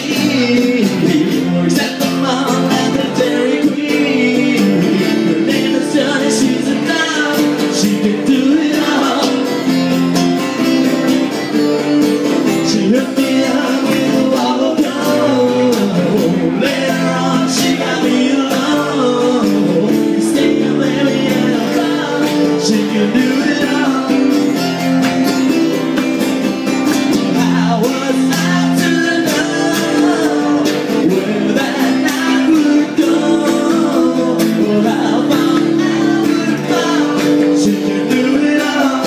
Except the mom and the Dairy Queen. Her name is Johnny, she's a dog. She can do it all. She hooked me up with a wobble cone. Later on she got me alone. Staying where we had a bar. She can do it all. How was I to know where that night would go? Or how far I would fall? She can do it all.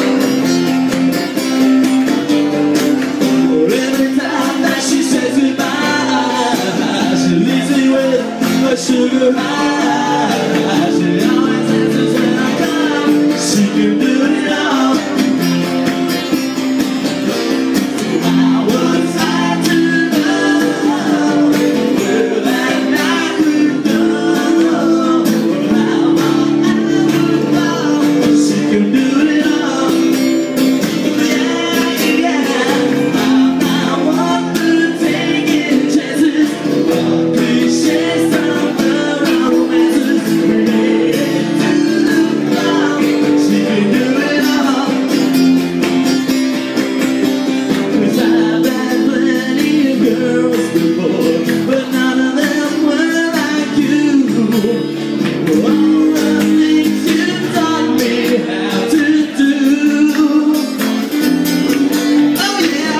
Every time that she says goodbye, she leaves me with a sugar high. She always answers when I call. She can do it all. How was I to know where that night would go? How far I would fall? She can do it all. But none of them were like you. All the things you taught me how to do. Oh yeah.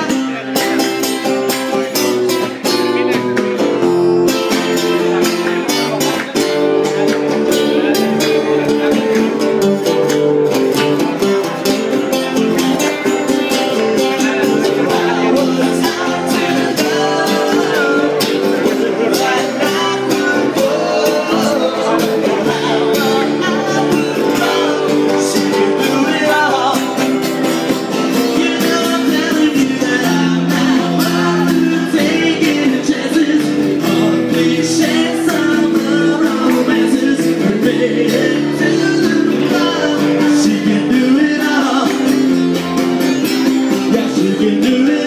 She can do it all. Yeah, she can do it.